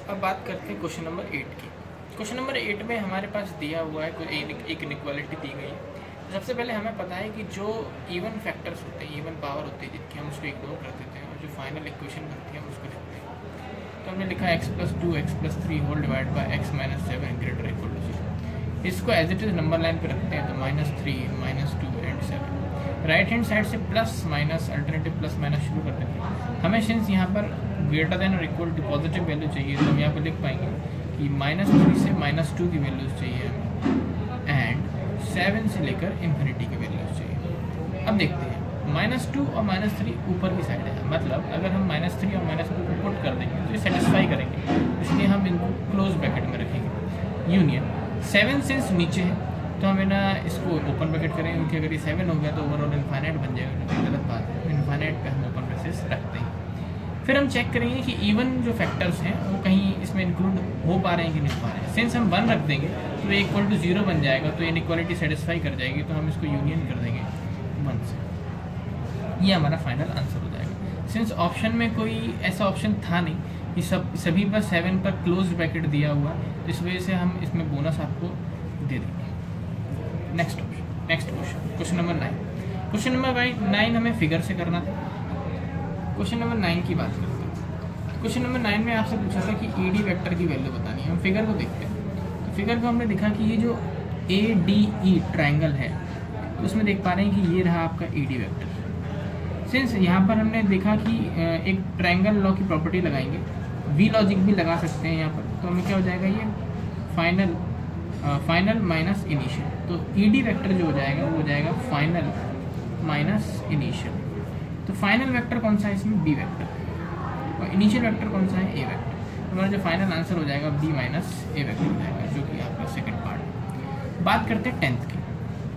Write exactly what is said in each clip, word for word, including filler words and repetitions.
अब बात करते हैं क्वेश्चन नंबर एट की। क्वेश्चन नंबर एट में हमारे पास दिया हुआ है कोई एक इनइक्वालिटी दी गई है। सबसे पहले हमें पता है कि जो इवन फैक्टर्स होते हैं, इवन पावर होती है जिनकी हम उसको इग्नोर कर देते हैं और जो फाइनल इक्वेशन बनती है हम उसको लिखते हैं। तो हमने लिखा x plus two x plus three whole divide by x minus seven greater equal to zero. इसको as it is number line पे रखते हैं तो minus three minus two and seven. Right hand side से plus minus alternative plus minus शुरू कर देते हैं। हमें सिंस यहाँ पर ग्रेटर देन और इक्वल टू पॉजिटिव वैल्यू चाहिए तो हम यहाँ पर लिख पाएंगे कि माइनस थ्री से माइनस टू की वैल्यूज चाहिए हमें एंड सेवन से लेकर इन्फिनिटी की वैल्यूज चाहिए। अब देखते हैं माइनस टू और माइनस थ्री ऊपर की साइड है, मतलब अगर हम माइनस थ्री और माइनस टू को पुट कर देंगे तो ये सेटिस्फाई करेंगे, इसलिए हम इनको क्लोज ब्रैकेट में रखेंगे। यूनियन सेवन सिंस नीचे है तो हमें ना इसको ओपन ब्रैकेट करेंगे क्योंकि अगर ये सेवन हो गया तो ओवरऑल इन्फाइनाइट बन जाएगा, जो गलत बात है। इन्फाइनाइट पे हम ओपन ब्रेसेस रखते हैं। फिर हम चेक करेंगे कि इवन जो फैक्टर्स हैं वो कहीं इसमें इंक्लूड हो पा रहे हैं कि नहीं हो पा रहे हैं। सिंस हम वन रख देंगे तो ये इक्वल टू जीरो बन जाएगा, तो इनइक्वालिटी सेटिस्फाई कर जाएगी, तो हम इसको यूनियन कर देंगे वन से। ये हमारा फाइनल आंसर हो जाएगा। सिंस ऑप्शन में कोई ऐसा ऑप्शन था नहीं कि सब सभी पर सेवन पर क्लोज ब्रैकेट दिया हुआ, तो इस वजह से हम इसमें बोनस आपको दे देंगे। Next option next question question number nine. Question number nine हमें फिगर से करना था। क्वेश्चन नंबर नाइन की बात करते हैं। क्वेश्चन नंबर नाइन में आपसे पूछा था कि ई डी वेक्टर की वैल्यू बतानी है। हम फिगर को देखते हैं तो फिगर को हमने देखा कि ये जो ए डी ई ट्राइंगल है तो उसमें देख पा रहे हैं कि ये रहा आपका ई डी वेक्टर। सिंस यहाँ पर हमने देखा कि एक ट्राइंगल लॉ की प्रॉपर्टी लगाएंगे, वी लॉजिक भी लगा सकते हैं यहाँ पर, तो हमें क्या हो जाएगा ये फाइनल फाइनल माइनस इनिशियल। तो ई डी वेक्टर जो हो जाएगा वो हो जाएगा फाइनल माइनस इनिशियल। तो फाइनल वेक्टर कौन सा है इसमें? B vector. और इनिशियल वेक्टर कौन सा है? A vector. हमारा जो फाइनल आंसर हो जाएगा बी माइनस ए वेक्टर हो जाएगा, जो कि आपका सेकंड पार्ट है। बात करते हैं टेंथ की।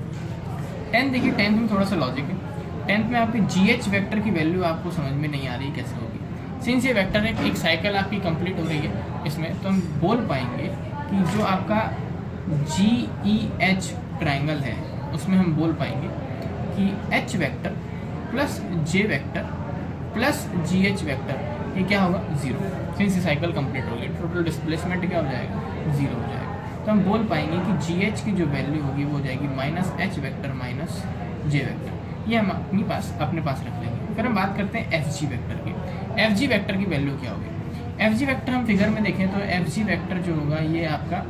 टेंथ देखिए, टेंथ में थोड़ा सा लॉजिक है। टेंथ में आपकी जी एच वेक्टर की वैल्यू आपको समझ में नहीं आ रही कैसे होगी। सिंस ये वेक्टर है, एक साइकिल आपकी कंप्लीट हो रही है इसमें, तो हम बोल पाएंगे कि जो आपका जी ई एच ट्राइंगल है उसमें हम बोल पाएंगे कि H vector plus J vector plus G H vector ये क्या होगा? जीरो। सिंस ये साइकिल कंप्लीट हो गई, टोटल डिस्प्लेसमेंट क्या हो जाएगा? जीरो हो जाएगा। तो हम बोल पाएंगे कि जी एच की जो वैल्यू होगी वो हो जाएगी minus H vector minus J vector. ये हम अपनी पास अपने पास रख लेंगे। फिर हम बात करते हैं एफ जी वेक्टर की। एफ जी वेक्टर की वैल्यू क्या होगी? एफ जी वेक्टर हम फिगर में देखें तो एफ जी वेक्टर जो होगा ये आपका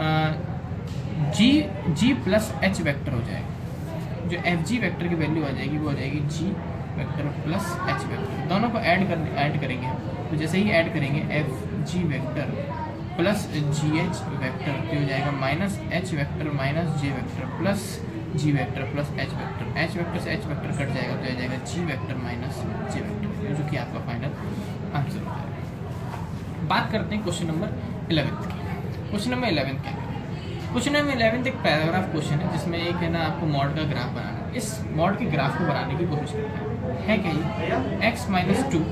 G G plus H vector हो जाएगा। जो एफ जी वेक्टर की वैल्यू आ जाएगी वो हो जाएगी G vector plus H vector. दोनों को ऐड कर ऐड करेंगे हम, तो जैसे ही ऐड करेंगे F G vector plus G H vector तो हो जाएगा minus H vector minus J vector plus G vector plus H vector. H vector से एच वेक्टर कट जाएगा तो आ जाएगा G vector minus J vector, जो कि आपका फाइनल आंसर हो जाएगा। बात करते हैं क्वेश्चन नंबर इलेवेंथ की। क्वेश्चन नंबर इलेवेंथ क्या है? क्वेश्चन नंबर इलेवेंथ एक पैराग्राफ क्वेश्चन है जिसमें एक है ना आपको मॉड का ग्राफ बनाना है। इस मॉड के ग्राफ को बनाने की कोशिश करते हैं। है क्या ये? X minus two.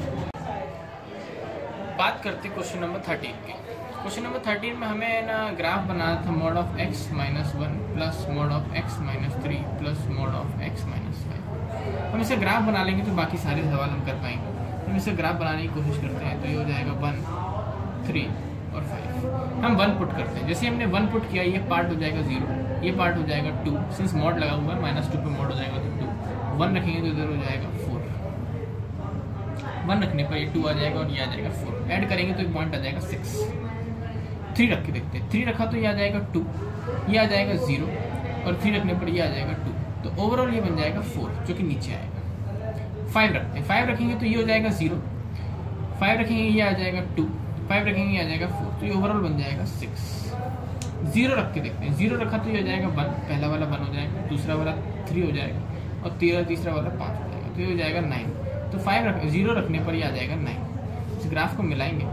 बात करते हैं क्वेश्चन नंबर थर्टीन की। क्वेश्चन नंबर थर्टीन में हमें ना ग्राफ बनाना था mod of x minus one plus mod of x minus three plus mod of x minus five. हम इसे ग्राफ बना लेंगे तो बाकी सारे सवाल हम कर पाएंगे। हम इसे ग्राफ बनाने की कोशिश करते हैं तो ये हो जाएगा वन थ्री और फाइव। हम वन पुट करते हैं। जैसे हमने वन पुट किया ये पार्ट हो जाएगा जीरो, ये पार्ट हो जाएगा टू। सिंस मॉड लगा हुआ है माइनस टू पे मॉड हो जाएगा तो टू। वन रखेंगे तो इधर हो जाएगा फोर। वन रखने पर ये टू आ जाएगा और ये आ जाएगा फोर। ऐड करेंगे तो एक पॉइंट आ जाएगा सिक्स। थ्री रख के देखते हैं। थ्री रखा तो ये आ जाएगा टू, ये आ जाएगा जीरो और थ्री रखने पर ये आ जाएगा टू। तो ओवरऑल ये बन जाएगा फोर, जो कि नीचे आएगा। फाइव रखते हैं। फाइव रखेंगे तो ये हो जाएगा जीरो। फाइव रखेंगे ये आ जाएगा टू। फाइव रखेंगे आ जाएगा फोर, तो ये ओवरऑल बन जाएगा सिक्स। जीरो रख के देखते हैं। जीरो रखा तो ये हो जाएगा वन, पहला वाला वन हो जाएगा, दूसरा वाला थ्री हो जाएगा और तेरह तीसरा वाला पाँच हो जाएगा, तो ये हो जाएगा नाइन। तो फाइव रख जीरो रखने पर ये आ जाएगा नाइन। इस ग्राफ को मिलाएंगे।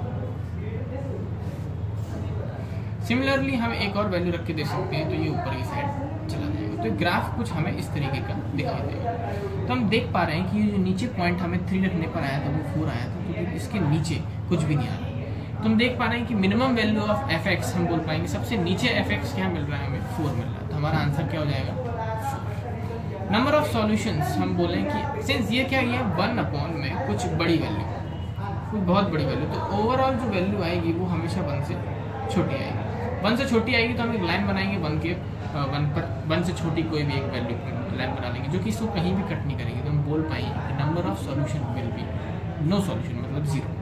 सिमिलरली हम एक और वैल्यू रख के दे सकते हैं तो ये ऊपर की साइड चला जाएगा। तो ग्राफ कुछ हमें इस तरीके का दिखाई देगा। तो हम देख पा रहे हैं कि ये जो नीचे पॉइंट हमें थ्री रखने पर आया था वो फोर आया था, क्योंकि तो इसके नीचे कुछ भी नहीं आ रहा। तो हम देख पा रहे हैं कि minimum value of f x हम बोल पाएंगे सबसे नीचे एफ एक्स क्या मिल रहा है? हमें फोर मिल रहा है। तो हमारा आंसर क्या हो जाएगा? फोर। नंबर ऑफ सॉल्यूशंस हम बोलें कि सिंस ये क्या है वन अपॉन में कुछ बड़ी वैल्यू कोई बहुत बड़ी वैल्यू, तो ओवरऑल जो वैल्यू आएगी वो हमेशा वन से छोटी आएगी। वन से छोटी आएगी तो हम एक लाइन बनाएंगे वन के वन पर, वन से छोटी कोई भी एक वैल्यू लाइन बना लेंगे जो कि इसको कहीं भी कट नहीं करेंगे, तो हम बोल पाएंगे कि number of solution will be no solution, मतलब जीरो।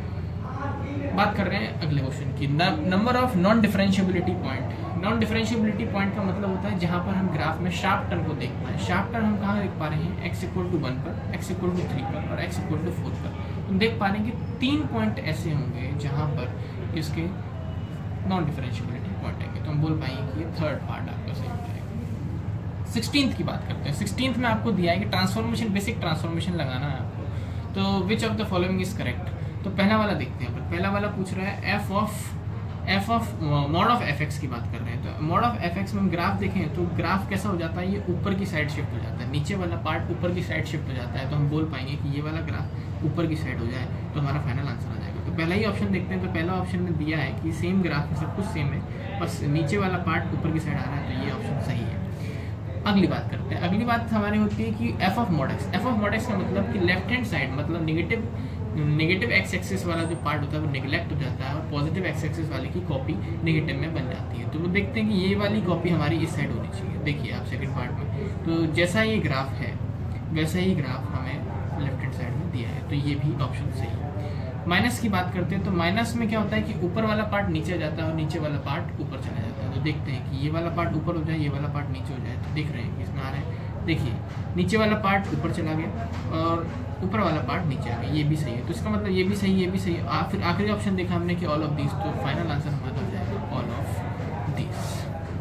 बात कर रहे हैं अगले क्वेश्चन की, number of non differentiability point. Non differentiability point का मतलब होता है जहाँ पर हम ग्राफ में शार्प टर्न को देख पाएँ। शार्प टर्न हम कहाँ देख पा रहे हैं, एक्स इक्वल टू वन पर, एक्स इक्वल टू थ्री पर और एक्स इक्वल टू फोर पर। हम देख पा रहे हैं कि तीन पॉइंट ऐसे होंगे जहाँ पर इसके नॉन डिफरेंशिएबिलिटी पॉइंट आएंगे, तो हम बोल पाएंगे कि ये थर्ड पार्ट आपका सही हो जाएगा। सिक्सटीन्थ की बात करते हैं। सिक्सटीन्थ में आपको दिया है कि ट्रांसफॉर्मेशन, बेसिक ट्रांसफॉर्मेशन लगाना है आपको, तो which of the following is correct. तो पहला वाला देखते हैं। पहला वाला पूछ रहा है f of f of mod of f x की बात कर रहे हैं। तो मॉड ऑफ एफ एक्स में हम ग्राफ देखें तो ग्राफ कैसा हो जाता है, ये ऊपर की साइड शिफ्ट हो जाता है, नीचे वाला पार्ट ऊपर की साइड शिफ्ट हो जाता है। तो हम बोल पाएंगे कि ये वाला ग्राफ ऊपर की साइड हो जाए तो हमारा फाइनल आंसर आ जाएगा। तो पहला ही ऑप्शन देखते हैं। तो पहला ऑप्शन में दिया है कि सेम ग्राफ में सब कुछ सेम है, बस नीचे वाला पार्ट ऊपर की साइड आ रहा है, तो ये ऑप्शन सही है। अगली बात करते हैं। अगली बात हमारी होती है कि f of mod x. F of mod x का मतलब कि लेफ्ट हैंड साइड, मतलब निगेटिव नेगेटिव एक्स एक्सिस वाला जो पार्ट होता है वो नेग्लेक्ट हो जाता है और पॉजिटिव एक्स एक्सिस वाले की कॉपी नेगेटिव में बन जाती है। तो वो देखते हैं कि ये वाली कॉपी हमारी इस साइड होनी चाहिए। देखिए आप सेकंड पार्ट में, तो जैसा ये ग्राफ है वैसा ही ग्राफ हमें लेफ्ट हैंड साइड में दिया है, तो ये भी ऑप्शन सही है। माइनस की बात करते हैं। तो माइनस में क्या होता है कि ऊपर वाला पार्ट नीचे जाता है और नीचे वाला पार्ट ऊपर चला जाता है। तो देखते हैं कि ये वाला पार्ट ऊपर हो जाए, ये वाला पार्ट नीचे हो जाए। तो देख रहे हैं कि इसमें आ रहा है, देखिए नीचे वाला पार्ट ऊपर चला गया और ऊपर वाला पार्ट नीचे आ गया, ये भी सही है। तो इसका मतलब ये भी सही, ये भी सही है। आ, फिर आखिरी ऑप्शन देखा हमने कि ऑल ऑफ दिस, तो फाइनल आंसर हमारा हो जाएगा ऑल ऑफ दिस।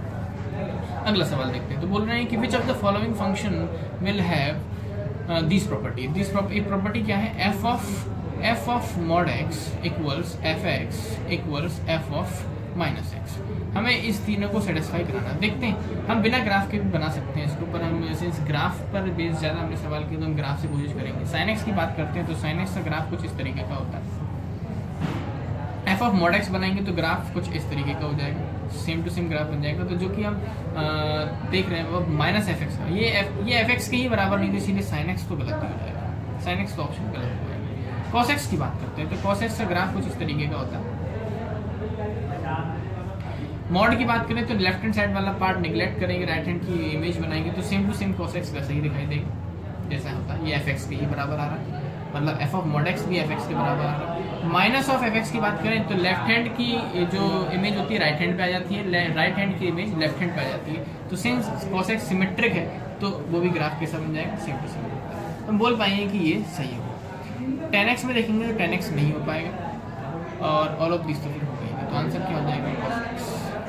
अगला सवाल देखते हैं। तो बोल रहे हैं कि which of the following function will have this property. This property क्या है, f of f of mod x equals f x equals f of minus x. हमें इस तीनों को सेटिस्फाई कराना। देखते हैं, हम बिना ग्राफ के भी बना सकते हैं इसको, पर हम जैसे इस ग्राफ पर बेस ज़्यादा हमने सवाल किया तो हम ग्राफ से कोशिश करेंगे। साइन एक्स की बात करते हैं। तो साइन एक्स का ग्राफ कुछ इस तरीके का होता है। एफ ऑफ मॉड एक्स बनाएंगे तो ग्राफ कुछ इस तरीके का हो जाएगा, सेम टू सेम ग्राफ बन जाएगा। तो जो कि हम आ, देख रहे हैं वो माइनस एफ एक्स का, ये एफ ये एफ एक्स के ही बराबर नहीं, इसीलिए साइन एक्स तो गलत हो जाएगा, साइन एक्स का ऑप्शन गलत हो जाएगा। कॉस एक्स की बात करते हैं। तो कॉस एक्स का ग्राफ कुछ इस तरीके का होता है। मॉड की बात करें तो लेफ्ट हैंड साइड वाला पार्ट निगलेक्ट करेंगे, राइट हैंड की इमेज बनाएंगे तो same to same cos x वैसा ही दिखाई देगा जैसा होता है। ये एफ एक्स के ही बराबर आ रहा है, मतलब एफ ऑफ मॉड एक्स भी एफ एक्स के बराबर आ रहा है। माइनस ऑफ एफ एक्स की बात करें तो लेफ्ट हैंड की जो इमेज होती है राइट हैंड पे आ जाती है, राइट हैंड की इमेज लेफ्ट हैंड पे आ जाती है। तो सिंस कॉस एक्स सिमेट्रिक है तो वो भी ग्राफ कैसा बन जाएगा, सेम टू सेम। तो हम बोल पाएंगे कि ये सही होगा। टेन एक्स में देखेंगे तो टेन एक्स नहीं हो पाएगा और ऑल ऑफ दिस तो फिर हो गई। तो आंसर क्या हो जाएगा, कॉस एक्स।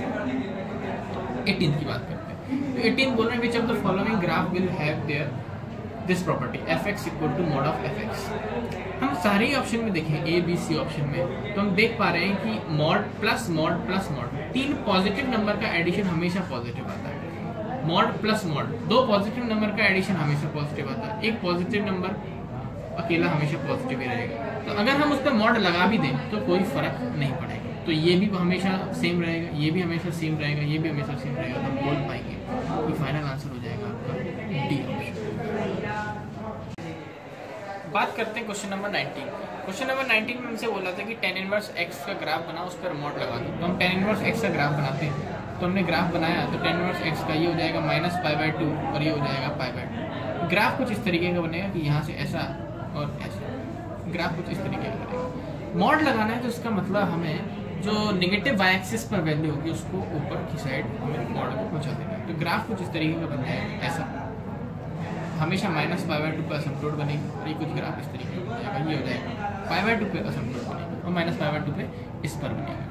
एटीन की बात करते हैं। तो एटीन बोल रहे हैं which of the following graph will have their this property f x equal to mod of f x. हम सारे ही ऑप्शन में देखें, ए बी सी ऑप्शन में, तो हम देख पा रहे हैं कि mod plus mod plus mod, तीन पॉजिटिव नंबर का एडिशन हमेशा पॉजिटिव आता है। मॉड प्लस मॉड, दो पॉजिटिव नंबर का एडिशन हमेशा पॉजिटिव आता है, एक पॉजिटिव नंबर अकेला हमेशा पॉजिटिव ही रहेगा। तो अगर हम उस पर मॉड लगा भी दें तो कोई फर्क नहीं पड़ेगा। तो ये भी हमेशा सेम रहेगा, ये भी हमेशा सेम रहेगा, ये भी हमेशा सेम रहेगा। तो हम बोल पाएंगे कि फाइनल आंसर हो जाएगा आपका डी ऑप्शन। बात करते हैं question number nineteen. Question number nineteen में हमसे बोला था कि टेन इनवर्स एक्स का ग्राफ बना, उस पर मॉड लगा दो। तो हम टेन इनवर्स एक्स का ग्राफ बनाते हैं। तो हमने ग्राफ बनाया तो टेन इनवर्स एक्स का ये हो जाएगा माइनस पाई बाई टू और ये हो जाएगा पाई बाई टू। ग्राफ कुछ इस तरीके का बनेगा कि यहाँ से ऐसा और ऐसा, ग्राफ कुछ इस तरीके का बनेगा। मॉड लगाना है तो इसका मतलब हमें जो नेगेटिव वाई एक्सिस पर वैल्यू होगी उसको ऊपर की साइड हमें मॉड को पहुँचा देना है। तो ग्राफ कुछ इस तरीके का बन जाएगा, ऐसा हमेशा माइनस पाई बाई टू पर असमप्लोड बनेगी और ये कुछ ग्राफ इस तरीके का बन जाएगा, ये हो जाएगा पाई बाई टू पे असमप्लोड बनेगी और माइनस पाई बाई टू पे इस पर बनेगा।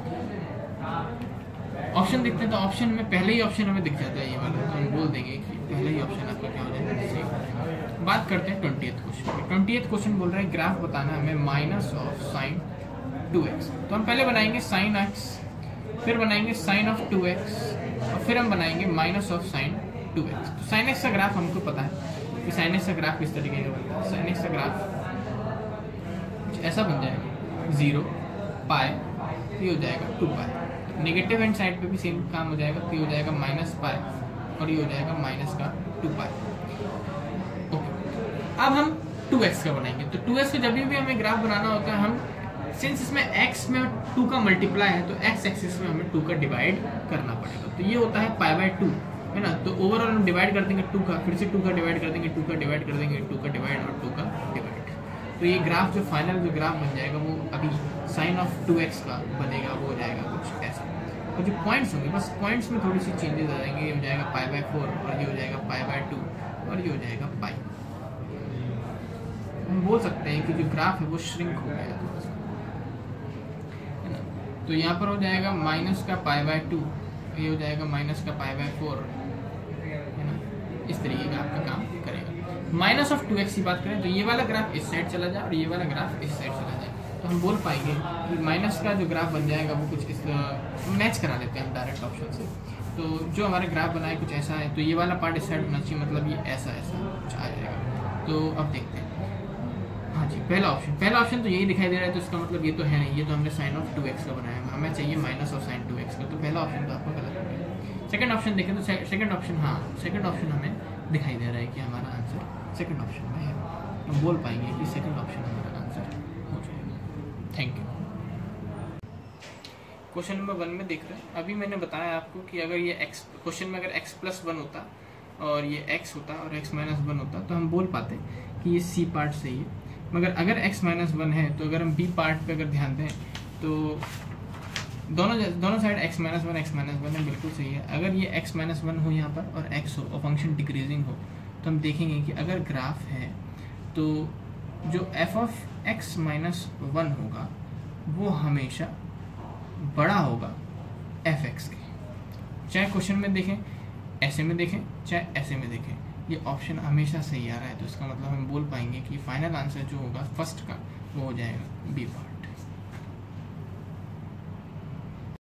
ऑप्शन देखते हैं। तो ऑप्शन में पहले ही ऑप्शन हमें दिख जाता है ये वाला, तो हम बोल देंगे कि पहले ही ऑप्शन आपका क्या हो जाएगा, सही हो जाएगा। बात करते हैं ट्वेंटिएथ क्वेश्चन। ट्वेंटिएथ क्वेश्चन बोल रहे हैं ग्राफ बताना हमें minus of sine two x. तो हम पहले बनाएंगे साइन एक्स, फिर बनाएंगे साइन ऑफ टू एक्स और फिर हम बनाएंगे minus of sine two x. तो साइन एक्स का ग्राफ हमको पता है कि साइन एक्स का ग्राफ किस तरीके का बनता है। साइन एक्स का ग्राफ कुछ ऐसा बन जाएगा, जीरो पाई, ये हो जाएगा two pi. Negative hand side पे भी सेम काम हो जाएगा, तो ये हो जाएगा माइनस पाई और ये हो जाएगा माइनस का टू पाई। ओके, अब हम टू एक्स का बनाएंगे। तो टू एक्स का जब भी हमें ग्राफ बनाना होता है, हम सिंस इसमें x में टू का मल्टीप्लाई है तो x एक्सिस में हमें टू का डिवाइड करना पड़ेगा। तो ये होता है पाई बाय टू, है ना। तो ओवरऑल हम डिवाइड कर देंगे टू का, फिर से टू का डिवाइड कर देंगे, टू का डिवाइड कर देंगे, टू का डिवाइड और टू का डिवाइड। तो ये ग्राफ जो फाइनल जो ग्राफ बन जाएगा वो अभी साइन ऑफ टू एक्स का बनेगा, वो हो जाएगा कुछ ऐसा। और जो पॉइंट्स होंगे बस पॉइंट्स में थोड़ी सी चेंजेस आ जाएंगे, ये हो जाएगा पाई बाय फोर और ये हो जाएगा पाई बाय टू और ये हो जाएगा पाई। हम बोल सकते हैं कि जो ग्राफ है वो श्रिंक हो गया थोड़ा सा, है ना। तो यहाँ पर हो जाएगा माइनस का पाई बाय टू, ये हो जाएगा माइनस का पाई बाय फोर, है ना। इस तरीके का आपका काम करेगा। माइनस ऑफ टू एक्स की बात करें तो ये वाला ग्राफ इस साइड चला जाए और ये वाला ग्राफ इस साइड चला जाए, तो हम बोल पाएंगे कि माइनस का जो ग्राफ बन जाएगा वो कुछ इस मैच करा लेते हैं हम डायरेक्ट ऑप्शन से। तो जो हमारा ग्राफ बना है कुछ ऐसा है, तो ये वाला पार्ट इस साइड होना चाहिए, मतलब ये ऐसा ऐसा कुछ आ जाएगा। तो अब देखते हैं, हाँ जी पहला ऑप्शन पहला ऑप्शन तो यही दिखाई दे रहा है, तो इसका मतलब ये तो है नहीं, ये तो हमने साइन ऑफ टू एक्स का बनाया है, हमें चाहिए minus of sine two x का। तो पहला ऑप्शन तो आपका गलत हो गया। सेकंड ऑप्शन देखें तो सेकंड ऑप्शन, हाँ सेकंड ऑप्शन हमें दिखाई दे रहा है कि हमारा आंसर सेकंड ऑप्शन में है। हम बोल पाएंगे कि सेकंड ऑप्शन हमारा आंसर हो जाएगा। Thank you. Question number one में देख रहे हैं, अभी मैंने बताया आपको कि अगर ये एक्स क्वेश्चन में अगर एक्स प्लस वन होता और ये एक्स होता और एक्स माइनस वन होता तो हम बोल पाते कि ये सी पार्ट सही है। मगर अगर एक्स माइनस वन है तो अगर हम बी पार्ट पे अगर ध्यान दें तो दोनों दोनों side x minus one x minus one है, बिल्कुल सही है। अगर ये एक्स माइनस वन हो यहाँ पर और एक्स हो और फंक्शन डिक्रीजिंग हो तो हम देखेंगे कि अगर ग्राफ है तो जो f of x minus one होगा वो हमेशा बड़ा होगा एफ एक्स के, चाहे क्वेश्चन में देखें ऐसे में देखें चाहे ऐसे में देखें, ये ऑप्शन हमेशा सही आ रहा है। तो इसका मतलब हम बोल पाएंगे कि फाइनल आंसर जो होगा फर्स्ट का वो हो जाएगा बी पार्ट।